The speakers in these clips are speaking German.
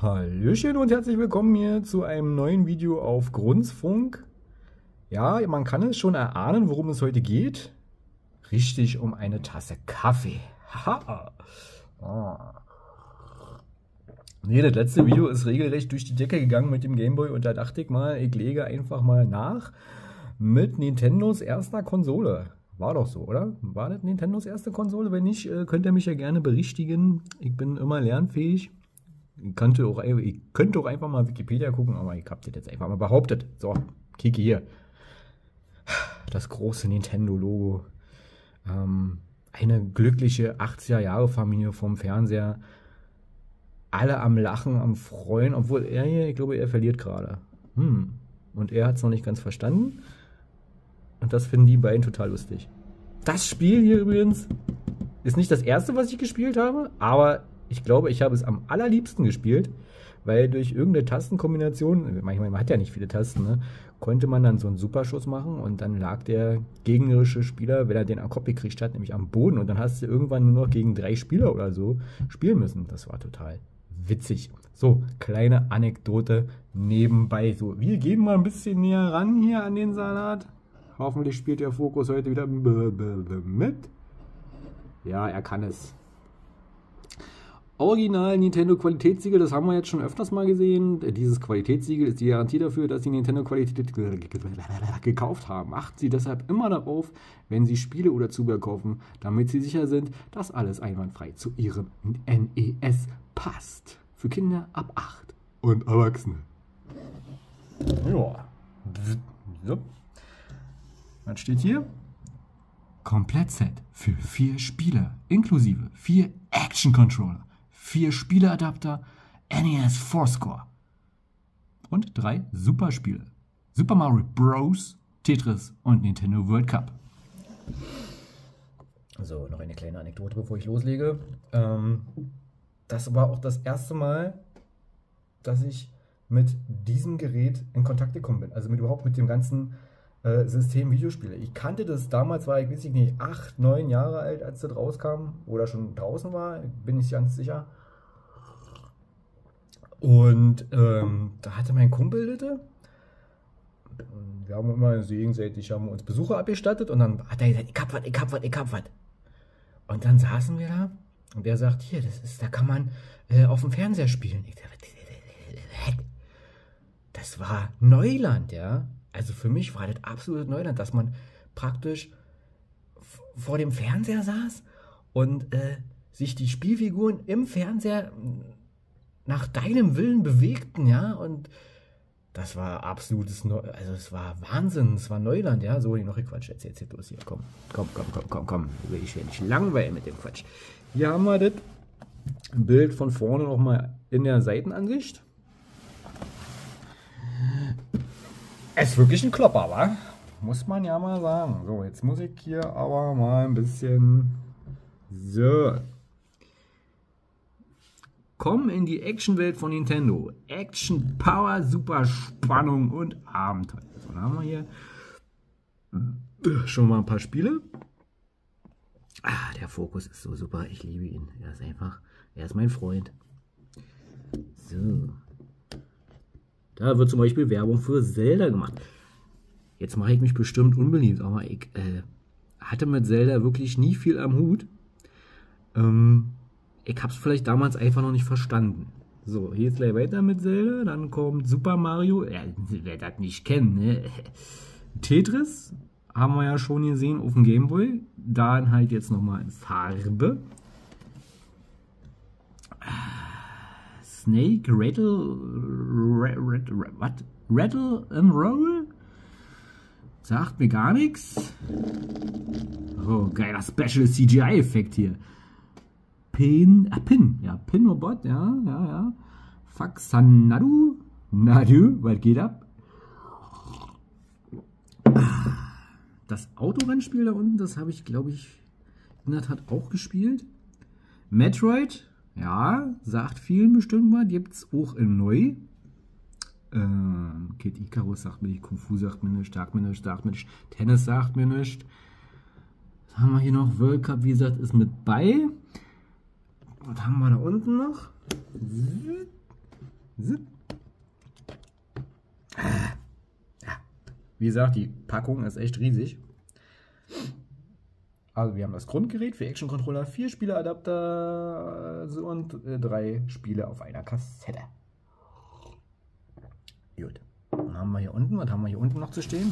Hallöchen und herzlich willkommen hier zu einem neuen Video auf Grunzfunk. Ja, man kann es schon erahnen, worum es heute geht. Richtig, um eine Tasse Kaffee. Haha. Nee, das letzte Video ist regelrecht durch die Decke gegangen mit dem Gameboy und da dachte ich mal, ich lege einfach mal nach mit Nintendos erster Konsole. War doch so, oder? War das Nintendos erste Konsole? Wenn nicht, könnt ihr mich ja gerne berichtigen. Ich bin immer lernfähig. Ich könnte auch einfach mal Wikipedia gucken, aber ich habe das jetzt einfach mal behauptet. So, kicke hier. Das große Nintendo-Logo. Eine glückliche 80er-Jahre-Familie vom Fernseher. Alle am Lachen, am Freuen, obwohl er hier, ich glaube, er verliert gerade. Und er hat es noch nicht ganz verstanden. Und das finden die beiden total lustig. Das Spiel hier übrigens ist nicht das erste, was ich gespielt habe, aber ich glaube, ich habe es am allerliebsten gespielt, weil durch irgendeine Tastenkombination, manchmal man hat ja nicht viele Tasten, ne, konnte man dann so einen Superschuss machen und dann lag der gegnerische Spieler, wenn er den am Kopf gekriegt hat, nämlich am Boden und dann hast du irgendwann nur noch gegen 3 Spieler oder so spielen müssen. Das war total witzig. So, kleine Anekdote nebenbei. So, wir gehen mal ein bisschen näher ran hier an den Salat. Hoffentlich spielt der Fokus heute wieder mit. Ja, er kann es. Original Nintendo Qualitätssiegel, das haben wir jetzt schon öfters mal gesehen. Dieses Qualitätssiegel ist die Garantie dafür, dass Sie Nintendo Qualität gekauft haben. Achten Sie deshalb immer darauf, wenn Sie Spiele oder Zubehör kaufen, damit Sie sicher sind, dass alles einwandfrei zu Ihrem NES passt. Für Kinder ab 8 und Erwachsene. Ja. So. Was steht hier? Komplettset für 4 Spieler, inklusive 4 Action-Controller, 4 Spieleadapter, NES 4-Score und 3 Superspiele. Super Mario Bros., Tetris und Nintendo World Cup. So, noch eine kleine Anekdote, bevor ich loslege. Das war auch das erste Mal, dass ich mit diesem Gerät in Kontakt gekommen bin. Also überhaupt mit dem ganzen System Videospiele. Ich kannte das damals, war ich, weiß ich nicht, 8, 9 Jahre alt, als das rauskam oder schon draußen war, bin ich ganz sicher. Und da hatte mein Kumpel das. Wir haben immer gegenseitig uns Besucher abgestattet und dann hat er gesagt, ich hab was. Und dann saßen wir da und der sagt, hier, da kann man auf dem Fernseher spielen. Ich dachte, das war Neuland, ja. Also für mich war das absolut Neuland, dass man praktisch vor dem Fernseher saß und sich die Spielfiguren im Fernseher nach deinem Willen bewegten, ja, und das war absolutes also es war Wahnsinn, es war Neuland, ja, so, noch Quatsch, jetzt bloß hier, komm, ich werde nicht langweilen mit dem Quatsch. Hier haben wir das Bild von vorne nochmal in der Seitenansicht. Es ist wirklich ein Klopper, wa? Muss man ja mal sagen. So, jetzt muss ich hier aber mal ein bisschen... So. Komm in die Actionwelt von Nintendo. Action, Power, Super Spannung und Abenteuer. So, dann haben wir hier schon mal ein paar Spiele. Der Fokus ist so super. Ich liebe ihn. Er ist mein Freund. So. Da wird zum Beispiel Werbung für Zelda gemacht. Jetzt mache ich mich bestimmt unbeliebt, aber ich hatte mit Zelda wirklich nie viel am Hut. Ich habe es vielleicht damals einfach noch nicht verstanden. So, hier ist gleich weiter mit Zelda. Dann kommt Super Mario. Wer das nicht kennt, ne? Tetris haben wir ja schon gesehen auf dem Gameboy. Dann halt jetzt nochmal in Farbe. Snake, Rattle and Roll? Sagt mir gar nichts. Oh, geiler Special CGI-Effekt hier. Pinobot, ja. Faxanadu, was geht ab? Das Autorennspiel da unten, das habe ich, glaube ich, in der Tat auch gespielt. Metroid. Ja, sagt vielen bestimmt mal, gibt es auch in neu. Kid Icarus sagt mir nicht, Kung Fu sagt mir nicht, Tennis sagt mir nicht. Was haben wir hier noch? World Cup, wie gesagt, ist mit bei. Was haben wir da unten noch? Zip. Ja. Wie gesagt, die Packung ist echt riesig. Also wir haben das Grundgerät für Action Controller, 4 Spieleadapter und 3 Spiele auf einer Kassette. Gut. Dann haben wir hier unten, was haben wir hier unten noch zu stehen?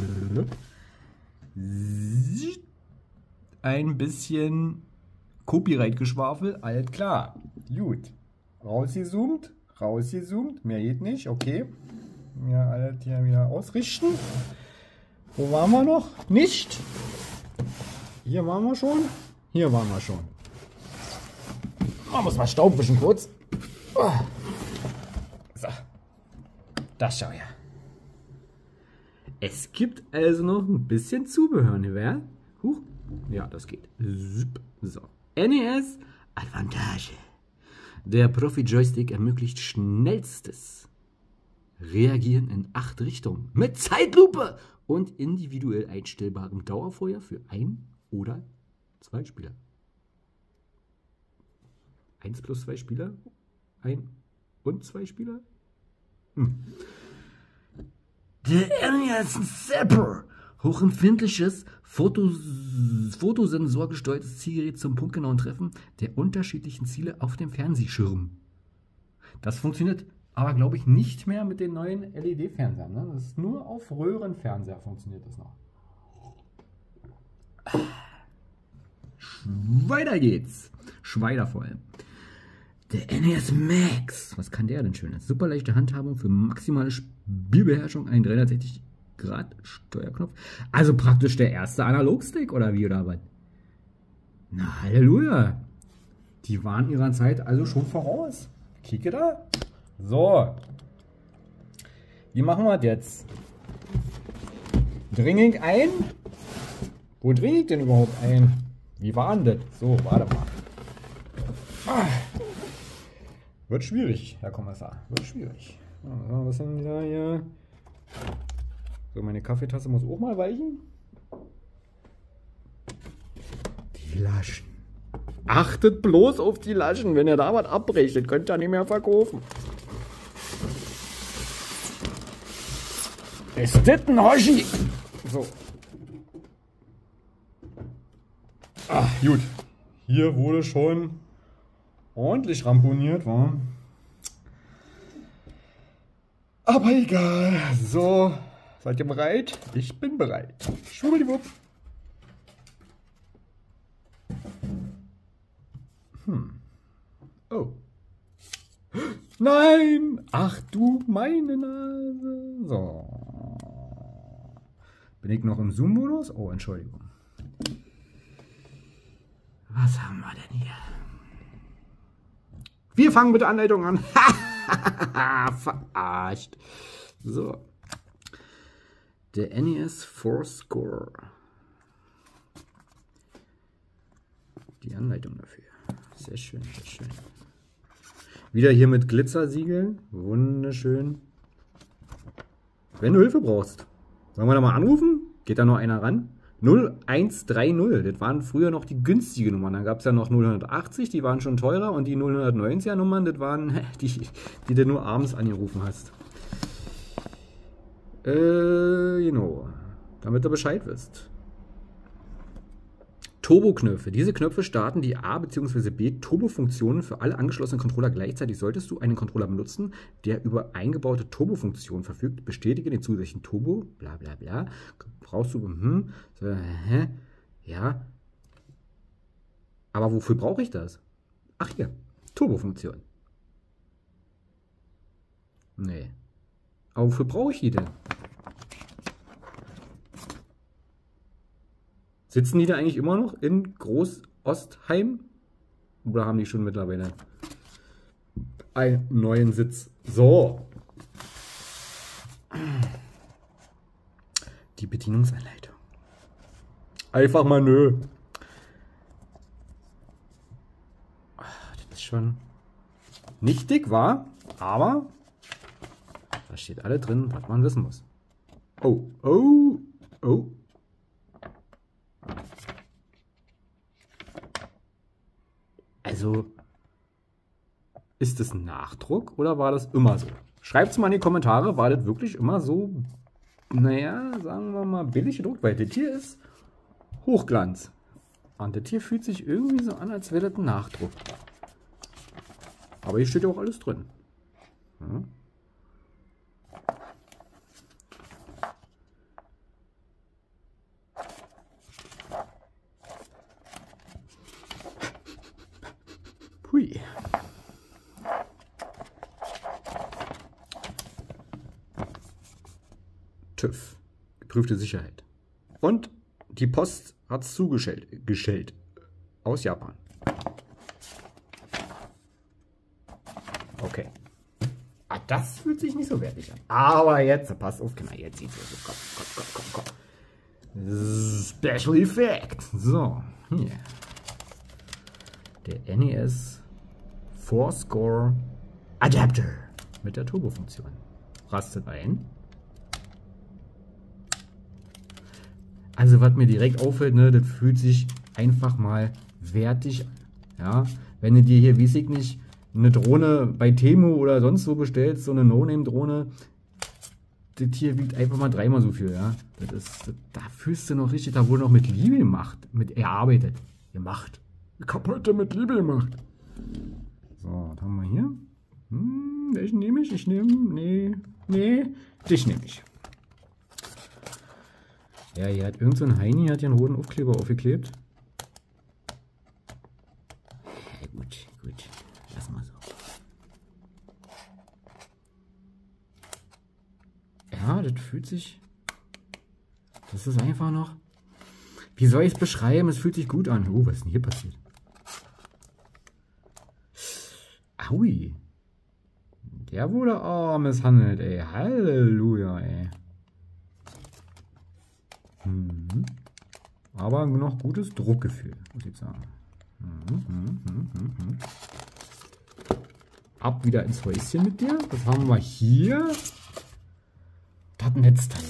Ein bisschen Copyright-Geschwafel, alt klar. Gut. Rausgezoomt, mehr geht nicht, okay. Ja, alles hier wieder ausrichten. Wo waren wir noch? Nicht. Hier waren wir schon. Hier waren wir schon. Man muss mal Staub wischen kurz. So. Das schau her. Es gibt also noch ein bisschen Zubehör, ne? Wer? Huch. Ja, das geht. So. NES Advantage. Der Profi-Joystick ermöglicht schnellstes Reagieren in 8 Richtungen mit Zeitlupe und individuell einstellbarem Dauerfeuer für 1 oder 2 Spieler. 1 plus 2 Spieler? 1 und 2 Spieler? Der NES Zapper. Hochempfindliches, fotosensorgesteuertes Zielgerät zum punktgenauen Treffen der unterschiedlichen Ziele auf dem Fernsehschirm. Das funktioniert aber, glaube ich, nicht mehr mit den neuen LED-Fernsehern. Ne? Das ist nur auf Röhrenfernseher funktioniert das noch. Weiter geht's. Schweider vor allem. Der NES Max. Was kann der denn Schönes? Super leichte Handhabung für maximale Spielbeherrschung. Ein 360 Grad Steuerknopf. Also praktisch der erste Analogstick oder wie oder was? Na, Halleluja. Die waren ihrer Zeit also schon voraus. Kicke da. So. Wie machen wir das jetzt? Dringe ich ein? Wo dringe ich denn überhaupt ein? Wie war denn das? So, warte mal. Wird schwierig, Herr Kommissar. Wird schwierig. Was haben die da hier? So, meine Kaffeetasse muss auch mal weichen. Die Laschen. Achtet bloß auf die Laschen. Wenn ihr da was abbrecht, das könnt ihr nicht mehr verkaufen. Ist das ein Hoshi? So. Ach, gut. Hier wurde schon ordentlich ramponiert, war. Aber egal. So. Seid ihr bereit? Ich bin bereit. Schwuppdiwupp. Oh. Nein! Ach du meine Nase. So. Bin ich noch im Zoom-Modus? Oh, Entschuldigung. Was haben wir denn hier? Wir fangen mit der Anleitung an. Verarscht. So. Der NES Fourscore. Die Anleitung dafür. Sehr schön, sehr schön. Wieder hier mit Glitzersiegel. Wunderschön. Wenn du Hilfe brauchst, sollen wir da mal anrufen? Geht da noch einer ran? 0130. Das waren früher noch die günstigen Nummern. Dann gab es ja noch 080, die waren schon teurer. Und die 090er Nummern, das waren die du nur abends angerufen hast. Genau. Damit du Bescheid wisst. Turbo-Knöpfe. Diese Knöpfe starten die A- bzw. B-Turbo-Funktionen für alle angeschlossenen Controller gleichzeitig. Solltest du einen Controller benutzen, der über eingebaute Turbo-Funktionen verfügt, bestätige den zusätzlichen Turbo, bla bla bla. Brauchst du, ja. Aber wofür brauche ich das? Ach hier, Turbo-Funktion. Nee. Aber wofür brauche ich die denn? Sitzen die da eigentlich immer noch in Groß-Ostheim? Oder haben die schon mittlerweile einen neuen Sitz? So. Die Bedienungsanleitung. Einfach mal nö. Das ist schon nicht dick, war, aber da steht alles drin, was man wissen muss. Oh, oh, oh. Also, Ist das ein Nachdruck oder war das immer so? Schreibt es mal in die Kommentare, war das wirklich immer so, naja, sagen wir mal billig gedruckt, weil das hier ist Hochglanz. Und das hier fühlt sich irgendwie so an, als wäre das ein Nachdruck. Aber hier steht ja auch alles drin. Ja. Hui. TÜV. Geprüfte Sicherheit. Und die Post hat es zugestellt. Aus Japan. Okay. Ah, das fühlt sich nicht so wertig an. Aber jetzt, pass auf, genau, jetzt sieht es so. Komm. Special Effect. So, hier. Der NES 4-Score Adapter mit der Turbo-Funktion. Rastet ein. Also was mir direkt auffällt, ne, das fühlt sich einfach mal wertig an. Ja? Wenn du dir hier, weiß ich nicht, eine Drohne bei Temu oder sonst wo bestellst, so eine No-Name-Drohne, das hier wiegt einfach mal 3-mal so viel. Ja? Da fühlst du noch richtig, da wurde noch mit Liebe gemacht, mit erarbeitet, gemacht. Ich hab heute mit Liebe gemacht. So, was haben wir hier? Welchen nehme ich? Ich nehme, dich nehme ich. Ja, hier hat irgend so ein Heini hat hier einen roten Aufkleber aufgeklebt. Ja, gut. Lass mal so. Ja, das fühlt sich... Das ist einfach noch... Wie soll ich es beschreiben? Es fühlt sich gut an. Oh, was ist denn hier passiert? Aui. Der wurde misshandelt, ey. Halleluja, ey. Aber noch gutes Druckgefühl, muss ich sagen. Ab wieder ins Häuschen mit dir. Was haben wir hier? Das Netzteil.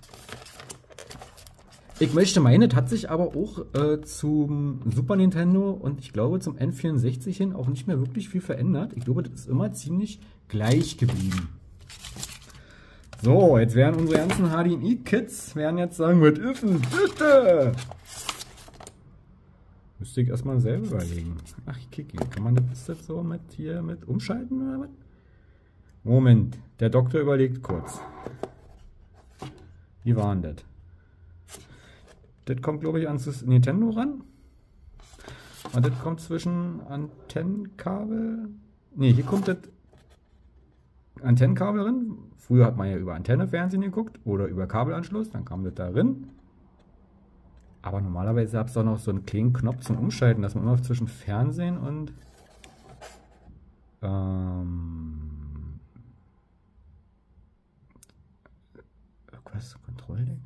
Ich möchte meinen, das hat sich aber auch zum Super Nintendo und ich glaube zum N64 hin auch nicht mehr wirklich viel verändert. Ich glaube, das ist immer ziemlich gleich geblieben. So, jetzt werden unsere ganzen HDMI-Kids jetzt sagen, was ist denn bitte? Müsste ich erstmal selber überlegen. Ach, ich kicke. Kann man das so mit umschalten oder was? Moment, der Doktor überlegt kurz. Wie war denn das? Das kommt, glaube ich, ans Nintendo ran. Und das kommt zwischen Antennenkabel. Ne, hier kommt das Antennenkabel drin. Früher hat man ja über Antenne Fernsehen geguckt oder über Kabelanschluss. Dann kam das da drin. Aber normalerweise gab es doch noch so einen kleinen Knopf zum Umschalten, dass man immer zwischen Fernsehen und was? Kontrolldeck?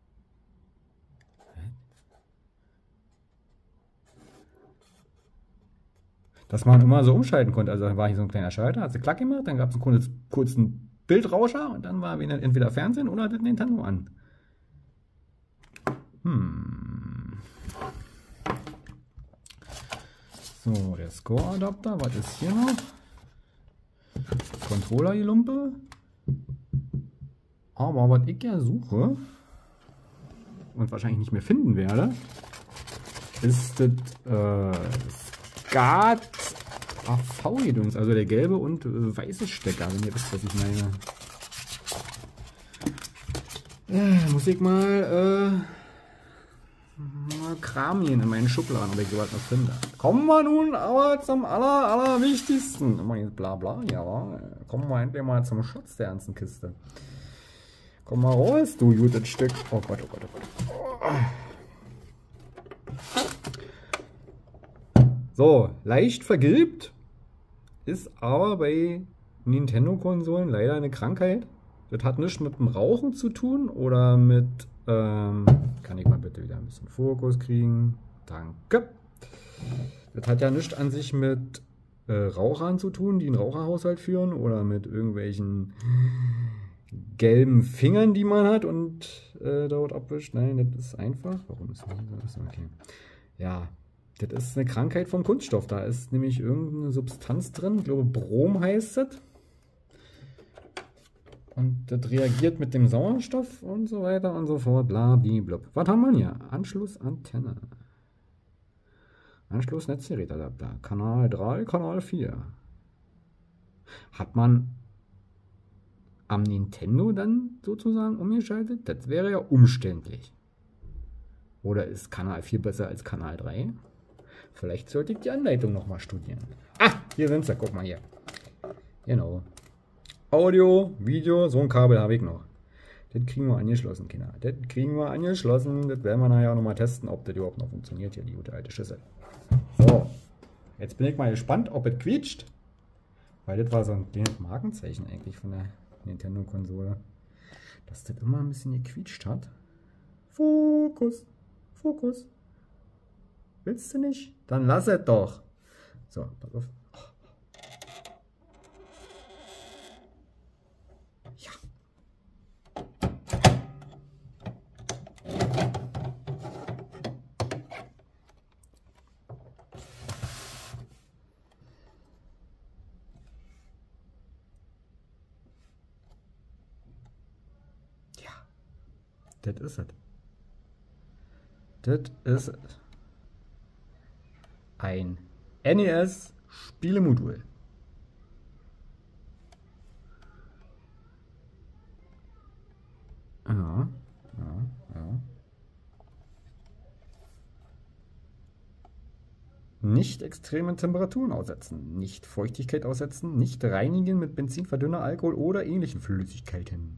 Dass man immer so umschalten konnte. Also dann war hier so ein kleiner Schalter, hat sie klack gemacht, dann gab es einen kurzen Bildrauscher und dann war entweder Fernsehen oder das Nintendo an. So, der Score-Adapter, was ist hier noch? Controller, die Lumpe. Aber was ich ja suche und wahrscheinlich nicht mehr finden werde, ist das SCART AV-Gedöns, also der gelbe und weiße Stecker, wenn ihr wisst, was ich meine. Muss ich mal kramen in meinen Schubladen, ob ich sowas noch finde. Kommen wir nun aber zum allerwichtigsten. Immer jetzt bla bla, ja. Kommen wir endlich mal zum Schatz der ganzen Kiste. Komm mal raus, du gutes Stück. Oh Gott, oh Gott, oh Gott. So, leicht vergilbt. Ist aber bei Nintendo-Konsolen leider eine Krankheit. Das hat nichts mit dem Rauchen zu tun oder mit... kann ich mal bitte wieder ein bisschen Fokus kriegen? Danke. Das hat ja nichts an sich mit Rauchern zu tun, die einen Raucherhaushalt führen oder mit irgendwelchen gelben Fingern, die man hat und dort abwischt. Nein, das ist einfach. Warum ist das so? Okay. Ja, Das ist eine Krankheit vom Kunststoff. Da ist nämlich irgendeine Substanz drin. Ich glaube, Brom heißt es. Und das reagiert mit dem Sauerstoff und so weiter und so fort. Blablabla. Was haben wir hier? Anschlussantenne. Anschluss-Netzgerätadapter. Kanal 3, Kanal 4. Hat man am Nintendo dann sozusagen umgeschaltet? Das wäre ja umständlich. Oder ist Kanal 4 besser als Kanal 3? Vielleicht sollte ich die Anleitung nochmal studieren. Ah, hier sind sie. Guck mal hier. Genau. Audio, Video, so ein Kabel habe ich noch. Das kriegen wir angeschlossen, Kinder. Das kriegen wir angeschlossen. Das werden wir nachher nochmal testen, ob das überhaupt noch funktioniert hier, die gute alte Schüssel. So. Jetzt bin ich mal gespannt, ob es quietscht. Weil das war so ein kleines Markenzeichen eigentlich von der Nintendo-Konsole. Dass das immer ein bisschen gequietscht hat. Fokus. Fokus. Willst du nicht? Dann lass es doch. So, pass auf. Ja. Ja. Das ist es. Das ist ein NES-Spielemodul. Ja. Nicht extremen Temperaturen aussetzen, nicht Feuchtigkeit aussetzen, nicht reinigen mit Benzinverdünner, Alkohol oder ähnlichen Flüssigkeiten.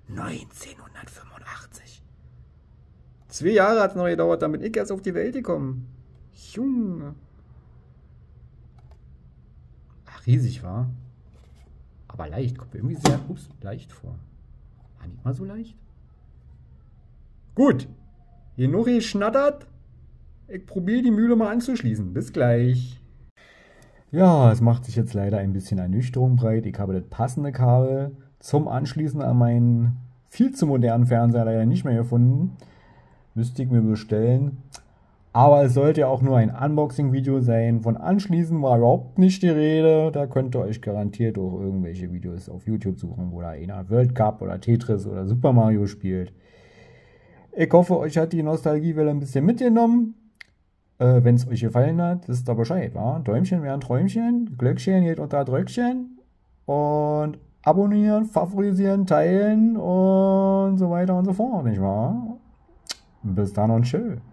1985. 2 Jahre hat es noch gedauert, damit ich erst auf die Welt gekommen. Junge. Ach, riesig war. Aber leicht. Kommt mir irgendwie sehr leicht vor. War nicht mal so leicht. Gut. Genug geschnattert. Ich probiere die Mühle mal anzuschließen. Bis gleich. Ja, es macht sich jetzt leider ein bisschen Ernüchterung breit. Ich habe das passende Kabel zum Anschließen an meinen viel zu modernen Fernseher leider nicht mehr gefunden. Müsste ich mir bestellen. Aber es sollte ja auch nur ein Unboxing-Video sein. Von Anschließen war überhaupt nicht die Rede. Da könnt ihr euch garantiert auch irgendwelche Videos auf YouTube suchen, wo da einer World Cup oder Tetris oder Super Mario spielt. Ich hoffe, euch hat die Nostalgiewelle ein bisschen mitgenommen. Wenn es euch gefallen hat, wisst ihr Bescheid, wa? Däumchen wären Träumchen, Glöckchen geht unter Dröckchen und abonnieren, favorisieren, teilen und so weiter und so fort, nicht wahr? Bis dann und tschö.